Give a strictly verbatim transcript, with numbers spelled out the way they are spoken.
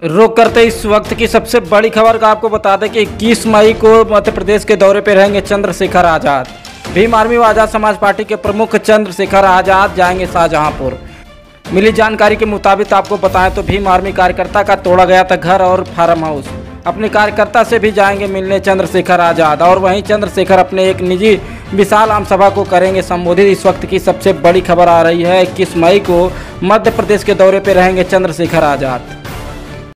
रुक करते इस वक्त की सबसे बड़ी खबर का आपको बता दें कि इक्कीस मई को मध्य प्रदेश के दौरे पर रहेंगे चंद्रशेखर आज़ाद। भीम आर्मी व आज़ाद समाज पार्टी के प्रमुख चंद्रशेखर आज़ाद जाएंगे शाहजहांपुर। मिली जानकारी के मुताबिक आपको बताएं तो भीम आर्मी कार्यकर्ता का तोड़ा गया था घर और फार्म हाउस। अपने कार्यकर्ता से भी जाएंगे मिलने चंद्रशेखर आज़ाद और वहीं चंद्रशेखर अपने एक निजी विशाल आम सभा को करेंगे संबोधित। इस वक्त की सबसे बड़ी खबर आ रही है, इक्कीस मई को मध्य प्रदेश के दौरे पर रहेंगे चंद्रशेखर आज़ाद।